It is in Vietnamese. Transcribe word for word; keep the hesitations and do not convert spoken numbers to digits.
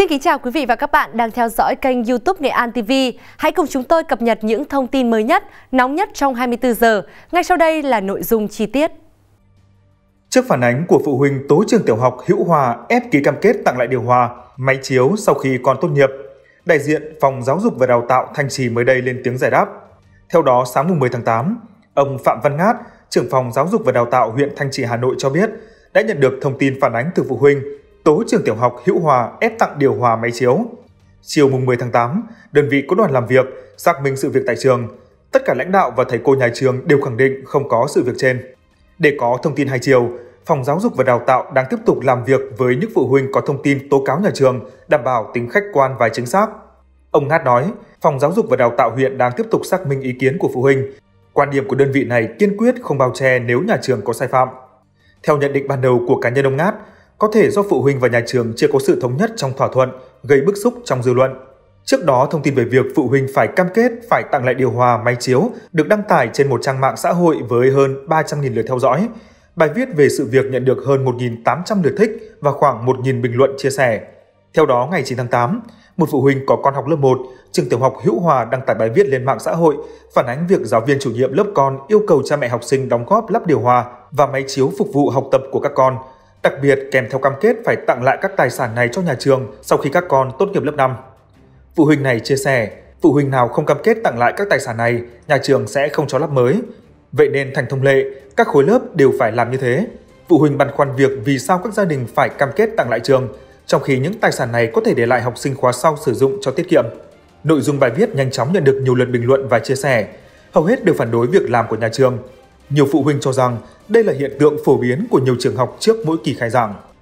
Xin kính chào quý vị và các bạn đang theo dõi kênh YouTube Nghệ An ti vi. Hãy cùng chúng tôi cập nhật những thông tin mới nhất, nóng nhất trong hai mươi tư giờ. Ngay sau đây là nội dung chi tiết. Trước phản ánh của phụ huynh tố trường tiểu học Hữu Hòa ép ký cam kết tặng lại điều hòa, máy chiếu sau khi con tốt nghiệp, đại diện Phòng Giáo dục và Đào tạo Thanh Trì mới đây lên tiếng giải đáp. Theo đó, sáng mùng mười tháng tám, ông Phạm Văn Ngát, trưởng Phòng Giáo dục và Đào tạo huyện Thanh Trì, Hà Nội cho biết đã nhận được thông tin phản ánh từ phụ huynh tố trường tiểu học Hữu Hòa ép tặng điều hòa máy chiếu. Chiều mùng mười tháng tám, đơn vị có đoàn làm việc xác minh sự việc tại trường. Tất cả lãnh đạo và thầy cô nhà trường đều khẳng định không có sự việc trên. Để có thông tin hai chiều, Phòng Giáo dục và Đào tạo đang tiếp tục làm việc với những phụ huynh có thông tin tố cáo nhà trường, đảm bảo tính khách quan và chính xác. Ông Ngát nói, Phòng Giáo dục và Đào tạo huyện đang tiếp tục xác minh ý kiến của phụ huynh. Quan điểm của đơn vị này kiên quyết không bao che nếu nhà trường có sai phạm. Theo nhận định ban đầu của cá nhân ông Ngát, có thể do phụ huynh và nhà trường chưa có sự thống nhất trong thỏa thuận, gây bức xúc trong dư luận. Trước đó, thông tin về việc phụ huynh phải cam kết phải tặng lại điều hòa, máy chiếu được đăng tải trên một trang mạng xã hội với hơn ba trăm nghìn lượt theo dõi. Bài viết về sự việc nhận được hơn một nghìn tám trăm lượt thích và khoảng một nghìn bình luận chia sẻ. Theo đó, ngày chín tháng tám, một phụ huynh có con học lớp một, trường tiểu học Hữu Hòa đăng tải bài viết lên mạng xã hội phản ánh việc giáo viên chủ nhiệm lớp con yêu cầu cha mẹ học sinh đóng góp lắp điều hòa và máy chiếu phục vụ học tập của các con. Đặc biệt kèm theo cam kết phải tặng lại các tài sản này cho nhà trường sau khi các con tốt nghiệp lớp năm. Phụ huynh này chia sẻ, phụ huynh nào không cam kết tặng lại các tài sản này, nhà trường sẽ không cho lắp mới. Vậy nên thành thông lệ, các khối lớp đều phải làm như thế. Phụ huynh băn khoăn việc vì sao các gia đình phải cam kết tặng lại trường, trong khi những tài sản này có thể để lại học sinh khóa sau sử dụng cho tiết kiệm. Nội dung bài viết nhanh chóng nhận được nhiều lượt bình luận và chia sẻ. Hầu hết đều phản đối việc làm của nhà trường. Nhiều phụ huynh cho rằng đây là hiện tượng phổ biến của nhiều trường học trước mỗi kỳ khai giảng.